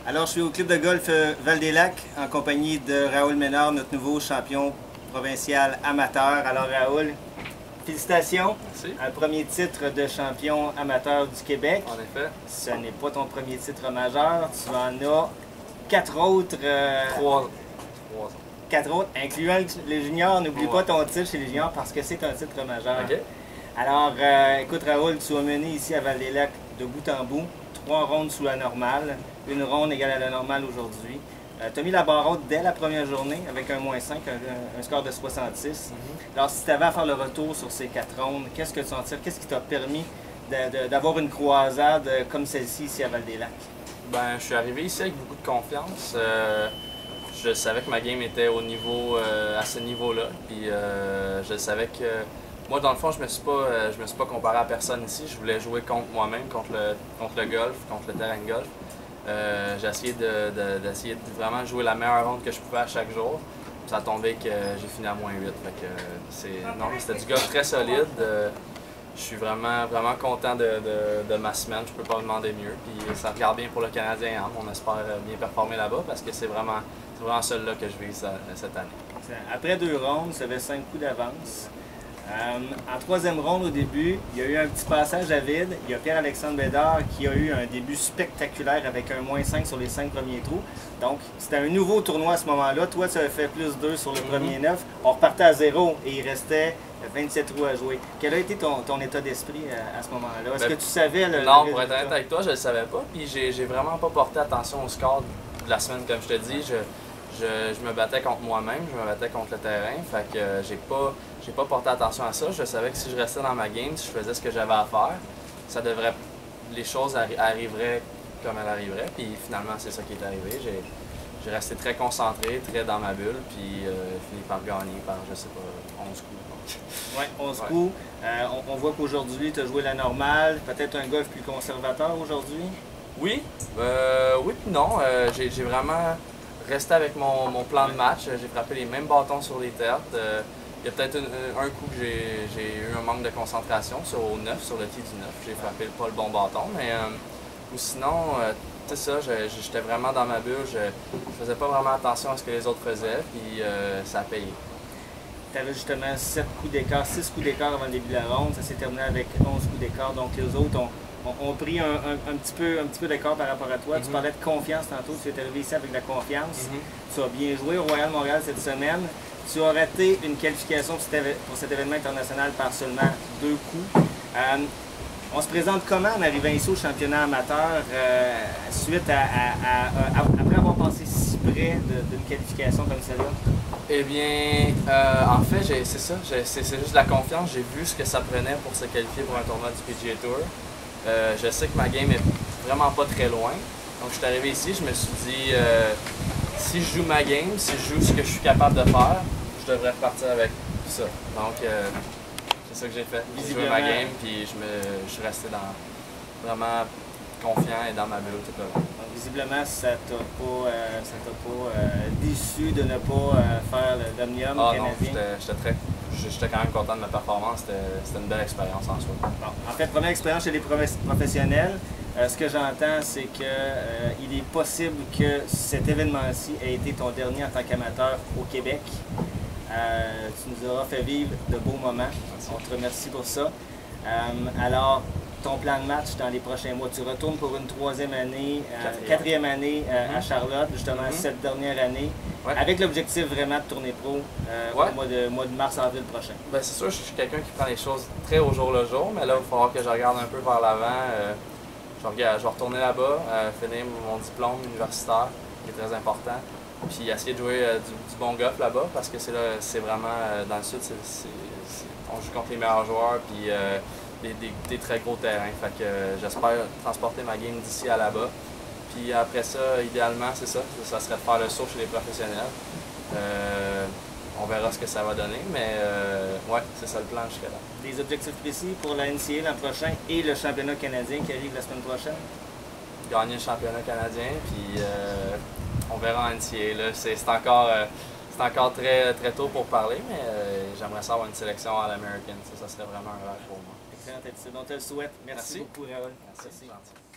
Alors, je suis au club de golf Val-des-Lacs en compagnie de Raoul Ménard, notre nouveau champion provincial amateur. Alors, Raoul, félicitations. Merci. Un premier titre de champion amateur du Québec. En effet. Ce n'est pas ton premier titre majeur. Tu en as quatre autres. Trois. Quatre autres, incluant les juniors. N'oublie pas ton titre chez les juniors parce que c'est un titre majeur. OK. Alors, écoute Raoul, tu as mené ici à Val-des-Lacs de bout en bout. 3 rondes sous la normale, une ronde égale à la normale aujourd'hui. Tu as mis la barre haute dès la première journée avec un -5, un score de 66. Alors, si tu avais à faire le retour sur ces 4 rondes, qu'est-ce que tu en tires? Qu'est-ce qui t'a permis d'avoir une croisade comme celle-ci ici à Val-des-Lacs? Ben, je suis arrivé ici avec beaucoup de confiance. Je savais que ma game était au niveau, à ce niveau-là. Puis je savais que moi, dans le fond, je me suis pas comparé à personne ici. Je voulais jouer contre moi-même, contre le golf, contre le terrain de golf. J'ai essayé d'essayer de vraiment jouer la meilleure ronde que je pouvais à chaque jour. Ça a tombé que j'ai fini à -8. Fait que c'était du golf très solide. Je suis vraiment content de ma semaine. Je peux pas demander mieux. Puis ça regarde bien pour le Canadien. Hein. On espère bien performer là-bas parce que c'est vraiment celui-là que je vise cette année. Après 2 rondes, ça avait 5 coups d'avance. En 3e ronde au début, il y a eu un petit passage à vide. Il y a Pierre-Alexandre Bédard qui a eu un début spectaculaire avec un -5 sur les 5 premiers trous. Donc, c'était un nouveau tournoi à ce moment-là. Toi, tu avais fait +2 sur le premier 9. On repartait à 0 et il restait 27 trous à jouer. Quel a été ton état d'esprit à ce moment-là? Est-ce que tu savais le Non, résultat? pour être honnête avec toi, je ne le savais pas. Puis j'ai vraiment pas porté attention au score de la semaine, comme je te dis. Je me battais contre moi-même, je me battais contre le terrain. Fait que j'ai pas porté attention à ça. Je savais que si je restais dans ma game, si je faisais ce que j'avais à faire, les choses arriveraient comme elles arriveraient. Puis finalement, c'est ça qui est arrivé. J'ai resté très concentré, très dans ma bulle, puis fini par gagner par, je sais pas, 11 coups. Oui, 11 coups. On voit qu'aujourd'hui, tu as joué la normale, peut-être un golf plus conservateur aujourd'hui? Oui, oui puis non. J'ai vraiment resté avec mon plan de match. J'ai frappé les mêmes bâtons sur les têtes. Il y a peut-être un coup que j'ai eu un manque de concentration sur le 9, sur le tee du 9. J'ai frappé pas le bon bâton, mais ou sinon, c'est ça, j'étais vraiment dans ma bulle. Je faisais pas vraiment attention à ce que les autres faisaient, puis ça a payé. Tu avais justement 7 coups d'écart, 6 coups d'écart avant le début de la ronde. Ça s'est terminé avec 11 coups d'écart. Donc les autres ont pris un petit peu d'écart par rapport à toi. Tu parlais de confiance tantôt. Tu es arrivé ici avec de la confiance. Tu as bien joué au Royal Montréal cette semaine. Tu as raté une qualification pour cet événement international par seulement 2 coups. On se présente comment en arrivant ici au championnat amateur suite après avoir passé si près d'une qualification comme celle-là? Eh bien, en fait, c'est ça, c'est juste la confiance. J'ai vu ce que ça prenait pour se qualifier pour un tournoi du PGA Tour. Je sais que ma game est vraiment pas très loin. Donc, je suis arrivé ici, je me suis dit, si je joue ma game, si je joue ce que je suis capable de faire, je devrais repartir avec ça. Donc, c'est ça que j'ai fait. J'ai joué ma game, puis je suis resté vraiment confiant et dans ma bulle tout le long. Visiblement, ça t'a pas déçu de ne pas faire l'Omnium canadien. Non, j'étais quand même content de ma performance. C'était une belle expérience en soi. Bon, en fait, première expérience chez les professionnels. Ce que j'entends, c'est qu'il est possible que cet événement-ci ait été ton dernier en tant qu'amateur au Québec. Tu nous auras fait vivre de beaux moments. Merci. On te remercie pour ça. Alors, ton plan de match dans les prochains mois, tu retournes pour une 3e année, 4e année à Charlotte, justement cette dernière année, avec l'objectif vraiment de tourner pro au mois de mars-avril prochain. Ben, c'est sûr, je suis quelqu'un qui prend les choses très au jour le jour, mais là, il va falloir que je regarde un peu vers l'avant. Je vais retourner là-bas, finir mon diplôme universitaire, qui est très important, puis essayer de jouer du bon golf là-bas, parce que c'est vraiment, dans le sud, on joue contre les meilleurs joueurs, puis des très gros terrains. Fait que j'espère transporter ma game d'ici à là-bas. Puis après ça, idéalement, c'est ça. Ça serait de faire le saut chez les professionnels. On verra ce que ça va donner, mais ouais, c'est ça le plan jusqu'à là. Des objectifs précis pour la NCA l'an prochain et le championnat canadien qui arrive la semaine prochaine? Gagner le championnat canadien, puis on verra en NCA. C'est encore très tôt pour parler, mais j'aimerais savoir une sélection à l'American. Ça serait vraiment un rêve pour moi. Excellent, on te le souhaite. Merci beaucoup, Raoul. Merci.